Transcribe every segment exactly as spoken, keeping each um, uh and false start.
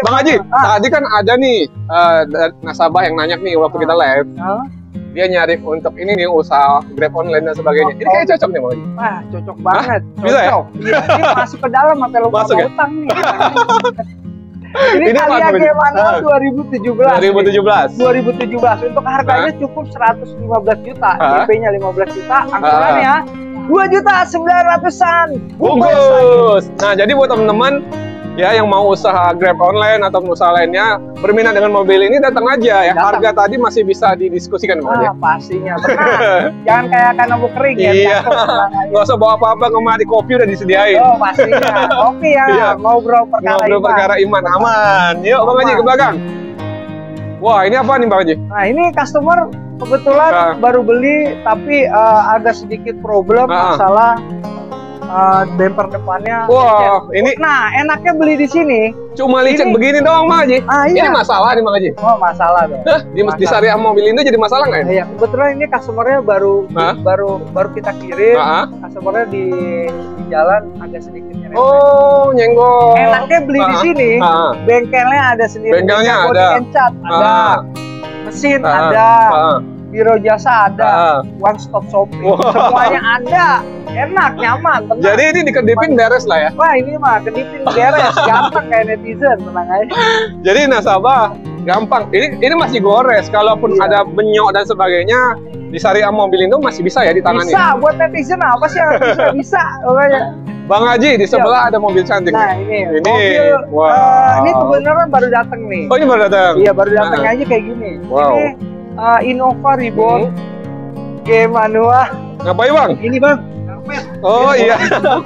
Bang Haji, Ah. tadi kan ada nih uh, nasabah yang nanya nih waktu kita live. Ah. Dia nyari untuk ini nih usaha Grab online dan sebagainya. Ini kayak cocok nih Bang Haji. Wah, cocok banget. Bisa ya? Cocok. Iya, ini masuk ke dalam sampai lupa Masuk ya? utang nih. Ini, Ini Thalia apa, Bang? Gmania Ah. dua ribu tujuh belas. dua ribu tujuh belas. dua ribu tujuh belas untuk harganya cukup seratus lima belas juta, Ah. D P-nya lima belas juta, angsurannya dua juta sembilan ratusan. Bungkus. Nah, jadi buat teman-teman ya yang mau usaha Grab online atau usaha lainnya berminat dengan mobil ini, datang aja ya. Datang. Harga tadi masih bisa didiskusikan Bang Haji. Ah, pastinya benar. Jangan kayak karena mau kering ya. Iya. jatuh, tenang aja. Nggak usah bawa apa-apa, kemari kopi udah disediain. Oh, pastinya. Oke ya, Iya. ngobrol perkara Ngobrol iman. perkara iman aman. Yuk Bang Haji Aman. ke belakang. Wah, ini apa nih Bang Haji? Nah, ini customer kebetulan Ah. baru beli tapi eh, ada sedikit problem Ah. masalah eh, bumper depannya. Wah, lecet. ini Nah, enaknya beli di sini. cuma licet Ini- begini doang Bang Haji. Ah, Ini iya. masalah nih Bang Haji. Oh, masalah dong. Hah, di, di Masalah. syariah mobil ini jadi masalah nggak ya? Iya, kebetulan ini customernya baru Hah? baru baru kita kirim. Ah. Customernya di, di jalan agak sedikit nyerempet. Oh, nyenggol. Enaknya beli di Ah. sini, Ah. bengkelnya ada sendiri. Bengkelnya Bengkel ada. body and cat ada, Ah. mesin Ah. ada, Ah. biro jasa ada, Ah. one stop shopping, Wah. semuanya ada. Enak, nyaman, tenang. Jadi ini dikedipin beres lah ya. Wah, ini mah kedipin beres, gampang kayak netizen, tenang aja. Jadi nasabah gampang. Ini ini masih gores. Kalaupun Iya. ada benyok dan sebagainya di syariah mobil itu masih bisa ya ditangani. Bisa, buat netizen apa sih yang bisa? Bisa, pokoknya. Bang Haji di sebelah ada mobil cantik. Nah, Ini, ini, mobil, wow. eh, ini kebenaran baru datang nih. Oh, ini baru datang. Iya, baru datang Nah. aja kayak gini. Wow. Ini eh, Innova Reborn Hmm. G manual. Ngapain Bang? Ini bang. Oh iya.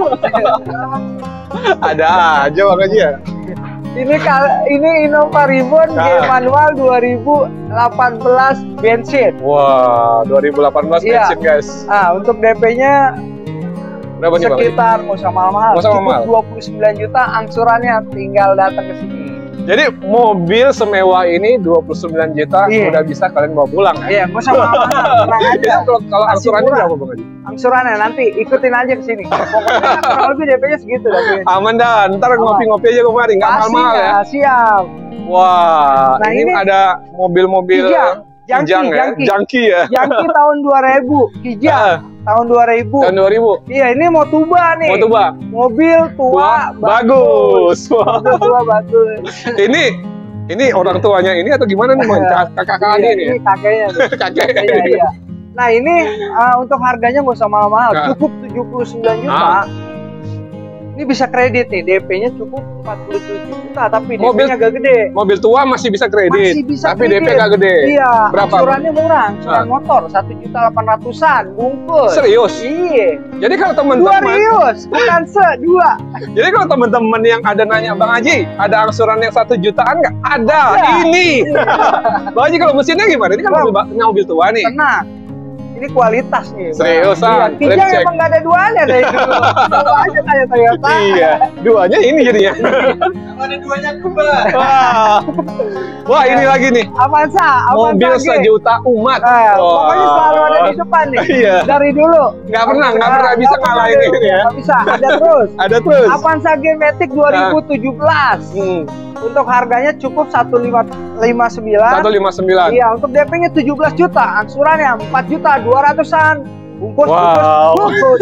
Ada aja Bang Haji ya. Ini kal- ini Innova Reborn G Nah. manual dua ribu delapan belas bensin. Wah, dua ribu delapan belas Iya. bensin guys. Ah, untuk D P-nya Berapa nih Bang Haji? sekitar nggak usah mahal-mahal, Nggak usah cukup mahal. dua puluh sembilan juta, angsurannya tinggal datang ke sini. Jadi mobil semewah ini dua puluh sembilan juta Iya. udah bisa kalian bawa pulang ya. Iya, nggak usah mahal-mahal, tenang aja. Jadi kalau kalau Masih angsurannya murah. berapa Bang Haji? Angsurannya nanti ikutin aja ke sini. Pokoknya kurang lebih D P-nya segitu. D P-nya. Aman dah, ntar Aman. ngopi-ngopi aja kemari, nggak mahal-mahal ya. Pastinya, siap. Wah, Nah, ini, ini ada mobil-mobil Kijang, Jangki, Kijang ya, Jangki. Jangki ya. Jangki tahun dua ribu, Kijang tahun dua ribu. Tahun dua ribu. Iya, ini mau tuba nih. Mau coba? Mobil tua, Tua, bagus. Wah. Mobil tua bagus. Ini ini orang tuanya ini atau gimana nih Bang? Kakak-kakaknya Iya, ini. ini kakeknya. nih. Kakek. Iya, iya. Nah, ini uh, untuk harganya nggak usah mahal-mahal, Nah. cukup tujuh puluh sembilan juta. Ah. Ini bisa kredit nih, D P-nya cukup empat puluh tujuh juta, tapi Mobil- D P-nya agak gede. Mobil tua masih bisa kredit, Masih bisa tapi D P kredit. gak gede. Iya, Berapa? angsurannya murah, angsuran Ah. motor satu juta delapan ratusan, bungkus. Serius? Iya. Jadi kalau Dua teman-teman, rius, bukan se, dua. jadi kalau teman-teman yang ada nanya Bang Haji, ada angsuran yang satu jutaan nggak? Ada. Ada. Ini. Bang Haji kalau mesinnya gimana? Ini kan Bang. mobil, mobil tua nih. Tenang. Ini kualitas nih. Bang. Seriusan? Iya, Kijang Let's check. emang gak ada duanya dari dulu. Selalu aja kayak Toyota. Iya, duanya ini jadinya. Ada duanya kembar. Wah, wah ini lagi nih. Avanza, Avanza Mobil G. sejuta umat. Eh, Wah. pokoknya selalu ada di depan nih. Iya. Dari dulu. Nggak pernah, nggak pernah bisa Nggak ngalahin pernah ini ya. Nggak bisa, ada terus. Ada terus. Avanza G Matic dua ribu tujuh belas. Hmm, Untuk harganya cukup satu lima lima sembilan. seratus lima puluh sembilan. Iya, untuk D P-nya tujuh belas juta, angsurannya empat juta dua ratusan. Bungkus, Wow. bungkus, bungkus.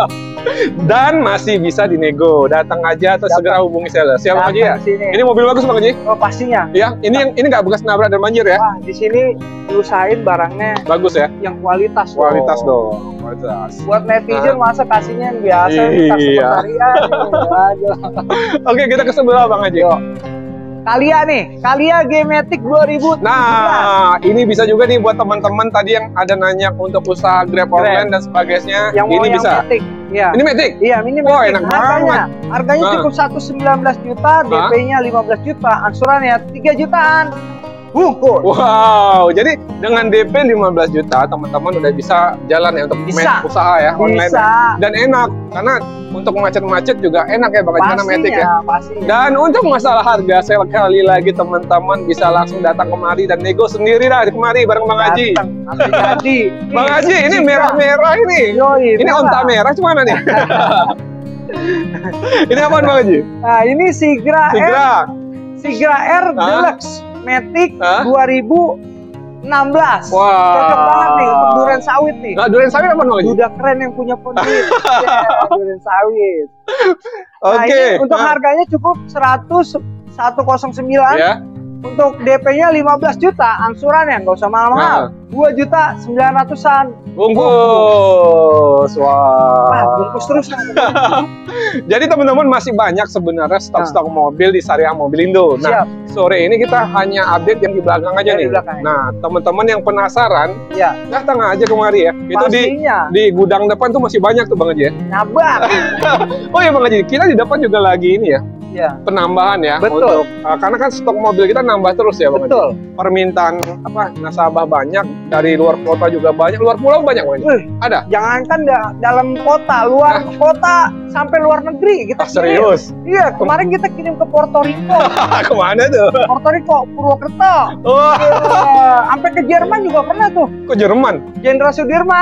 Dan masih bisa dinego. Datang aja atau Datang. segera hubungi seller. Siapa Datang aja ya? ke sini. Ini mobil bagus Bang Haji? Oh, pastinya. Ya, ini yang ini nggak bekas nabrak dan banjir ya? Wah, di sini diusahain barangnya Bagus ya? yang kualitas. Kualitas dong. dong. Kualitas. Buat netizen masa kasihnya yang biasa, Iya. customer harian, nih, aja. Oke, kita ke sebelah Bang Haji. Yuk. Thalia nih, Thalia G Matic dua ribu tujuh belas. Nah, ini bisa juga nih buat teman-teman tadi yang ada nanya untuk usaha Grab online dan sebagainya. yang mau Ini yang bisa. Matic. Iya. Ini Matic. Iya, ini Wah, Matic. enak Harganya, harganya Nah. cukup seratus sembilan belas juta, Hah? D P-nya lima belas juta, angsurannya tiga jutaan. Bungkus. Wow, jadi dengan D P lima belas juta teman-teman udah bisa jalan ya untuk Bisa. main usaha ya online. Bisa. Dan enak karena untuk macet-macet juga enak ya Bang Haji, karena Matic ya. Pastinya, pastinya. Dan untuk masalah harga, sekali lagi teman-teman bisa langsung datang kemari dan nego sendiri dah di kemari bareng Bang Haji. Datang, sampai jadi. Bang Haji, ini Bisa. merah-merah ini. Yoi, Ini merah. onta merah cemana nih? Ini apaan Bang Haji? Nah, ini Sigra, Sigra. M. Sigra R Hah? Deluxe Matic Hah? dua ribu enam belas. Wah. Cocok banget nih untuk durian sawit nih. Nah, durian sawit apa Bang Haji? Udah keren yang punya pondit. Yeah, durian sawit. Nah, Oke. ini untuk Nah, harganya cukup seratus seratus sembilan. ya. Untuk D P-nya lima belas juta, angsurannya nggak usah mahal-mahal. dua juta sembilan ratusan. Bungkus. Wah. Ah, bungkus terus. Jadi teman-teman masih banyak sebenarnya stok-stok mobil di Syariah Mobilindo. Nah, Siap. sore ini kita hanya update yang di belakang aja Yang di nih. belakang. Nah, teman-teman yang penasaran, Ya, datang aja kemari ya. Itu di pastinya. di gudang depan tuh masih banyak tuh Bang Haji ya. Nabak. Oh iya Bang Haji, kita di depan juga lagi ini ya, Ya, penambahan ya. Betul. Untuk, uh, karena kan stok mobil kita nambah terus ya Bang Haji. betul. Permintaan apa nasabah banyak, dari luar kota juga banyak, luar pulau banyak Bang Haji. Wih, Ada? jangankan da dalam kota, luar kota sampai luar negeri kita Ah, serius? kirim. Iya, kemarin kita kirim ke Puerto Rico. Kemana tuh? Puerto Rico, Purwokerto. Wah, Iya, sampai ke Jerman juga pernah tuh. ke Jerman? Jenderal Sudirman.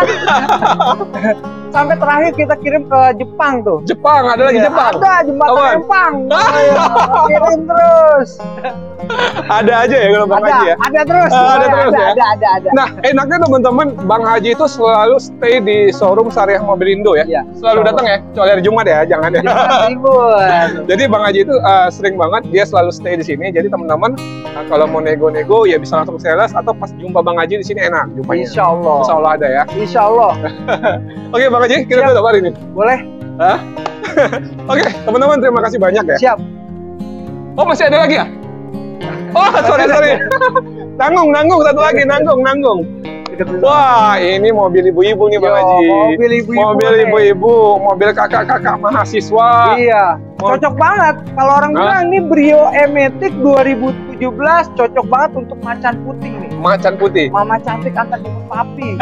Sampai terakhir kita kirim ke Jepang tuh. Jepang, ada lagi Iya, Jepang? Ada jembatan Kawan. Jepang. Iya, kirim terus. Ada aja ya kalau Bang Ada, Haji ya? ada terus. Ah, ada Iya, terus ada, ya? ada, ada, ada. Nah, enaknya teman-teman, Bang Haji itu selalu stay di showroom Syariah Mobilindo ya? Iya. Selalu datang ya? Kecuali hari Jumat ya, jangan ya? Jangan ribut. Jadi Bang Haji itu uh, sering banget, dia selalu stay di sini. Jadi teman-teman, uh, kalau mau nego-nego ya bisa langsung sales, atau pas jumpa Bang Haji di sini enak jumpanya. Insya Allah. Insya Allah ada ya. Insya Allah. Oke Bang Haji, kita Siap. tutup hari ini. Boleh? Hah? Oke, teman-teman terima kasih banyak ya. Siap. Oh masih ada lagi ya? Oh sorry sorry. Nanggung nanggung satu lagi nanggung nanggung. Wah ini mobil ibu-ibu nih Bang Yo, Haji. mobil ibu-ibu Mobil nih. ibu-ibu, mobil kakak-kakak mahasiswa. Iya, Mau- cocok banget. Kalau orang Hah? bilang ini Brio E-Matic dua ribu tujuh belas cocok banget untuk macan putih nih. Macan putih. Mama cantik antar jemput papi.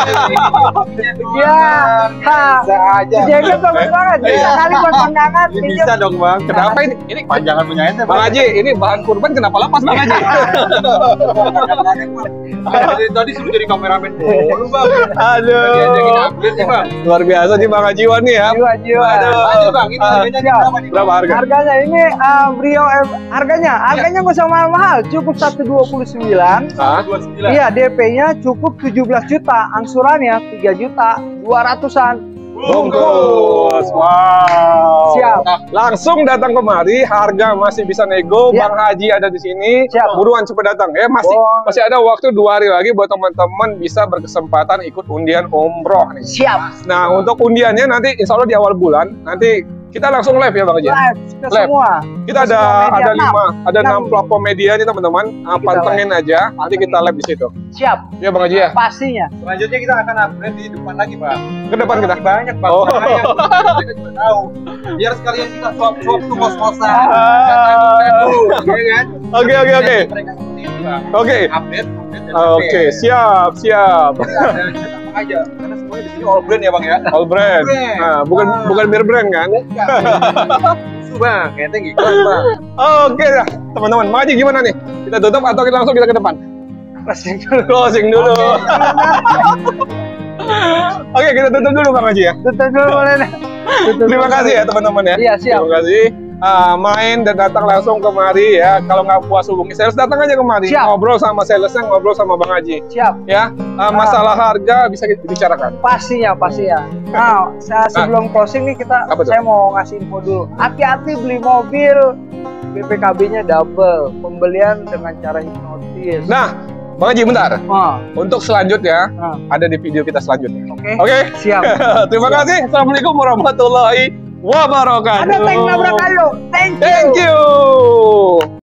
Iya. Ha. Bisa aja. Jaket bagus banget. Bisa Iya. kali buat kondangan. Ini bisa dong bang. Kenapa ini? Ini Panjangan punya ente Bang Haji, ini bahan kurban kenapa lepas Bang Haji? Dari tadi suruh jadi kameramen dulu bang. Diajakin Aduh. update nih bang. Luar biasa nih Bang Haji Wan nih ya. Jiwa jiwa. Ayo bang, ini Ah, harganya siap. berapa nih? Berapa harga? Harganya ini uh, Brio E- harganya harganya nggak usah mahal-mahal, cukup seratus dua puluh sembilan. Hah? dua puluh sembilan. Iya, D P-nya cukup tujuh belas juta, angsurannya tiga juta dua ratusan. Bungkus. Wow. Siap. Nah, langsung datang kemari, harga masih bisa nego. Ya. Bang Haji ada di sini. Siap. Buruan cepat datang ya. Masih Boleh. masih ada waktu dua hari lagi buat teman-teman bisa berkesempatan ikut undian umroh nih. Siap. Nah, untuk undiannya nanti insya Allah di awal bulan nanti kita langsung live ya Bang Haji. Live ke Live. semua. Kita ada Semua media, ada enam. lima, ada Enam. enam platform media nih teman-teman. Ah, Kita pantengin aja. Nanti kita live di situ. Siap. Ya Bang Haji ya. Pastinya. Selanjutnya kita akan upgrade di depan lagi bang. Ke depan kita. Masih banyak bang. Oh. Makanya kita juga tahu. Biar sekalian kita swap-swap tuh kos-kosan. Ah. Iya kan? Oke oke oke. Mereka seperti itu bang. Oke. Update, update, dan Oke, update. siap, siap. Jadi ada apa aja. Karena semuanya di sini all brand ya bang ya. All brand. Brand. Nah, bukan Ah. bukan beer brand kan? Su bang, kayaknya gitu bang. Oke dah, teman-teman. Bang Haji gimana nih? Kita tutup atau kita langsung kita ke depan? Closing dulu. Closing dulu. Oke, kita tutup dulu Bang Haji ya. Tutup dulu boleh deh. Tutup Terima dulu. kasih ya teman-teman ya. Iya, siap. Terima kasih. Ah, main dan datang langsung kemari ya. Kalau nggak puas hubungi sales, datang aja kemari. Siap. Ngobrol sama salesnya, ngobrol sama Bang Haji. Siap. Ya, Ah, masalah harga bisa kita bicarakan. Pastinya, pastinya. Nah, saya sebelum closing nih kita Apa tuh? saya mau ngasih info dulu. Hati-hati beli mobil B P K B-nya double, pembelian dengan cara hipnotis. Nah, Bang Haji bentar. Nah, Untuk selanjutnya nah, ada di video kita selanjutnya. oke. Oke. Siap. Terima kasih. Assalamualaikum warahmatullahi wabarakatuh. Ada tank nabrak kayu. Thank you. Thank you.